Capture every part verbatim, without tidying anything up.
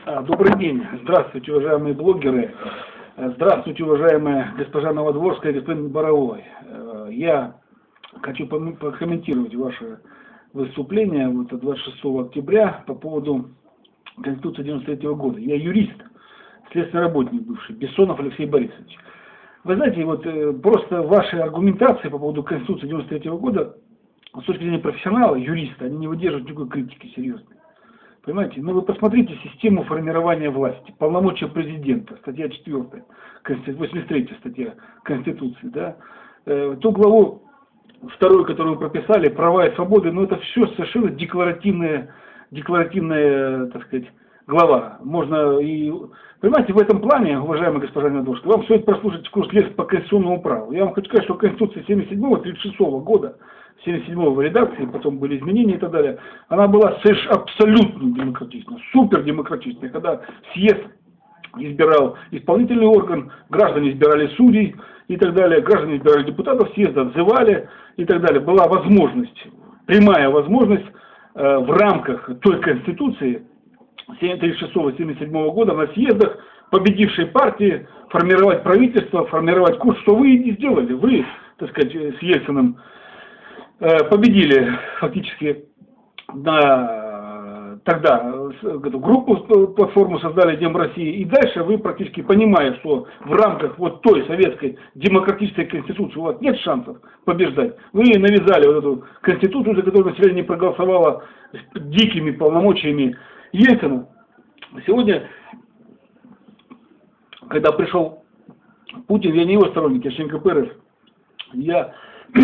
А, Добрый день. Здравствуйте, уважаемые блогеры. Здравствуйте, уважаемая госпожа Новодворская и господин Боровой. Я хочу прокомментировать ваше выступление вот, двадцать шестого октября по поводу Конституции девяносто третьего года. Я юрист, следственный работник бывший, Бессонов Алексей Борисович. Вы знаете, вот просто ваши аргументации по поводу Конституции девяносто третьего года, с точки зрения профессионала, юриста, они не выдерживают никакой критики серьезной. Понимаете? Ну вы посмотрите систему формирования власти, полномочия президента, статья четвёртая, восемьдесят третья статья Конституции, да, э, ту главу вторую, которую вы прописали, права и свободы, ну это все совершенно декларативная, декларативная, так сказать, глава. Можно и, понимаете, в этом плане, уважаемая госпожа Новодворская, вам стоит прослушать курс лекций по конституционному праву. Я вам хочу сказать, что Конституция семьдесят седьмого тридцать шестого года, семьдесят седьмого в редакции, потом были изменения и так далее, она была совершенно абсолютно демократична, супер демократична, когда съезд избирал исполнительный орган, граждане избирали судей и так далее, граждане избирали депутатов, съезда отзывали и так далее. Была возможность, прямая возможность э, в рамках той Конституции тридцать шестого семьдесят седьмого года на съездах победившей партии формировать правительство, формировать курс, что вы и сделали. Вы, так сказать, с Ельциным победили фактически на, тогда эту группу, платформу создали Дем России, и дальше вы практически, понимая, что в рамках вот той советской демократической конституции у вас нет шансов побеждать, вы навязали вот эту конституцию, за которую население не проголосовало, с дикими полномочиями Ельцина. Сегодня, когда пришел Путин, я не его сторонник, я член ка пэ эр эф, я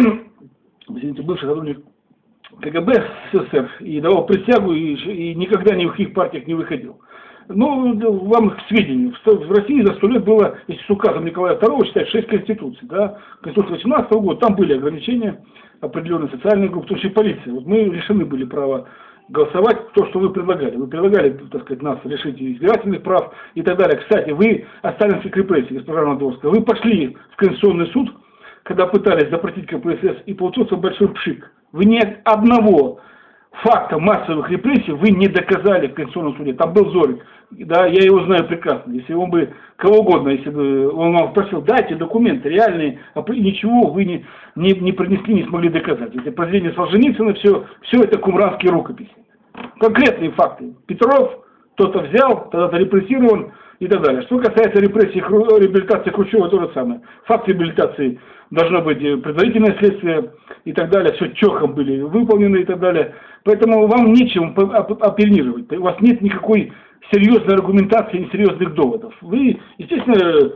извините, бывший сотрудник ка гэ бэ эс эс эс эр и давал присягу, и, и никогда ни в каких партиях не выходил. Ну, вам к сведению, в России за сто лет было, если с указом Николая второго считать, шесть конституций, да, Конституция восемнадцатого года, там были ограничения, определенные социальные группы, в том числе полиция. Вот мы лишены были права голосовать то, что вы предлагали. Вы предлагали, так сказать, нас лишить избирательных прав и так далее. Кстати, вы о сталинских репрессиях, госпожа Новодворская, вы пошли в Конституционный суд, когда пытались запретить ка пэ эс эс, и получился большой пшик. Вы ни одного факта массовых репрессий вы не доказали в Конституционном суде. Там был Зорик, да, я его знаю прекрасно. Если он бы, кого угодно, если бы он вам спросил, дайте документы реальные, а ничего вы не, не, не принесли, не смогли доказать. Это произведение Солженицына, все, все это кумранские рукописи. Конкретные факты. Петров, кто-то взял, тогда-то репрессирован и так далее. Что касается репрессий, реабилитации Хрущева, то же самое. Факт реабилитации должно быть предварительное следствие и так далее. Все чехом были выполнены и так далее. Поэтому вам нечем апеллировать. У вас нет никакой серьезной аргументации, несерьезных доводов. Вы, естественно,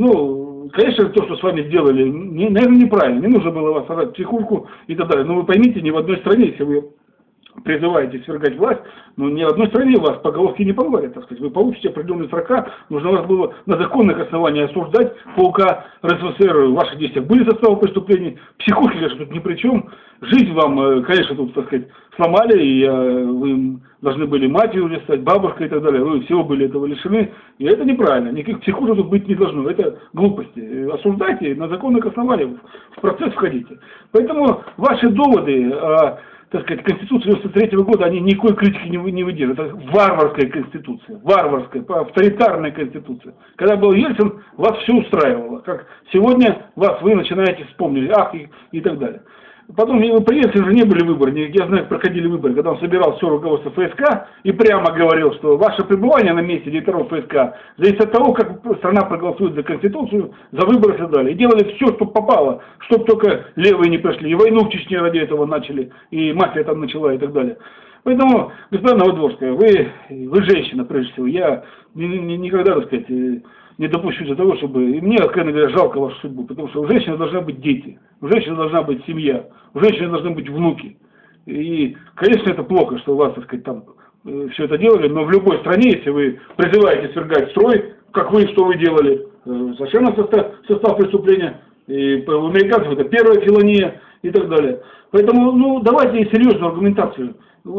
ну, конечно, то, что с вами сделали, не, наверное, неправильно. Не нужно было вас сажать в психушку и так далее. Но вы поймите, ни в одной стране, если вы призываете свергать власть, но ни в одной стране вас по головке не погладят, так сказать. Вы получите определенные срока, нужно вас было на законных основаниях осуждать по УК эр эс эс эр, ваши действия были составом преступлений, психушки же тут ни при чем, жизнь вам, конечно, тут, так сказать, сломали, и вы должны были матерью уже стать, бабушкой и так далее, вы всего были этого лишены, и это неправильно, никаких психушек тут быть не должно, это глупости. Осуждайте, на законных основаниях в процесс входите. Поэтому ваши доводы, так сказать, Конституция девяносто третьего года, они никакой критики не, не выдерживают. Это варварская Конституция, варварская, авторитарная Конституция. Когда был Ельцин, вас все устраивало. Как сегодня вас вы начинаете вспомнить, ах, и, и так далее. Потом, при Ельцине же не были выборы, я знаю, проходили выборы, когда он собирал все руководство эф эс ка и прямо говорил, что ваше пребывание на месте директоров эф эс ка зависит от того, как страна проголосует за Конституцию, за выборы и так далее. И делали все, что попало, чтобы только левые не прошли. И войну в Чечне ради этого начали, и мафия там начала и так далее. Поэтому, господа Новодворская, вы, вы женщина, прежде всего, я ни, ни, никогда, так сказать, не допущу до того, чтобы... И мне, откровенно говоря, жалко вашу судьбу, потому что у женщины должны быть дети, у женщины должна быть семья, у женщины должны быть внуки. И, конечно, это плохо, что у вас, так сказать, там э, все это делали, но в любой стране, если вы призываете свергать строй, как вы, что вы делали, э, совершенно состав, состав преступления, и у американцев это первая филония и так далее. Поэтому, ну, давайте серьезную аргументацию,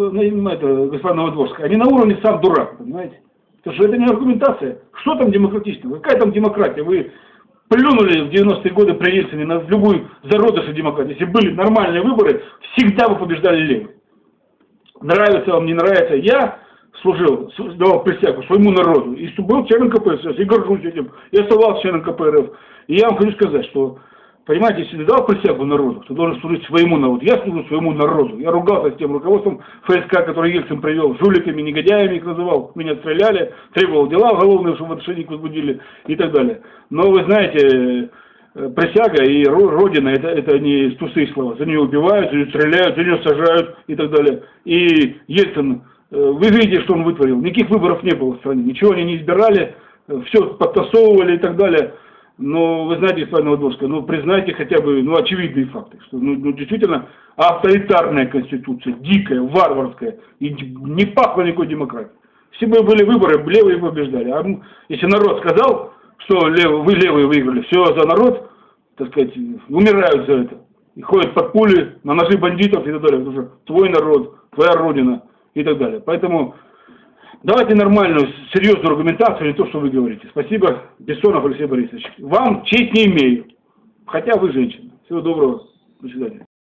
это, господа Новодворская, они на уровне сам дурак, понимаете? Потому что это не аргументация. Что там демократично? Какая там демократия? Вы плюнули в девяностые годы при Ельцине на любую зародыш демократии. Если были нормальные выборы, всегда вы побеждали левых. Нравится вам, не нравится. Я служил, давал присягу своему народу, и был членом ка пэ эс эс, и горжусь этим, и оставался членом ка пэ эр эф. И я вам хочу сказать, что, понимаете, если ты дал присягу народу, ты должен служить своему народу. Я служу своему народу. Я ругался с тем руководством эф эс ка, который Ельцин привел, жуликами, негодяями их называл, меня стреляли, требовал дела уголовные, чтобы отношения возбудили и так далее. Но вы знаете, присяга и Родина, это, это не пустые слова. За нее убивают, за нее стреляют, за нее сажают и так далее. И Ельцин, вы видите, что он вытворил. Никаких выборов не было в стране, ничего они не избирали, все подтасовывали и так далее. Но вы знаете, господин Новодворская, ну признайте хотя бы ну, очевидные факты, что ну, ну, действительно авторитарная конституция, дикая, варварская, и не пахло никакой демократией. Если бы были выборы, левые побеждали. А если народ сказал, что лев, вы левые выиграли, все за народ, так сказать, умирают за это. И ходят под пули, на ножи бандитов и так далее. Потому что твой народ, твоя родина и так далее. Поэтому давайте нормальную, серьезную аргументацию, не то, что вы говорите. Спасибо, Бессонов Алексей Борисович. Вам честь не имею, хотя вы женщина. Всего доброго, до свидания.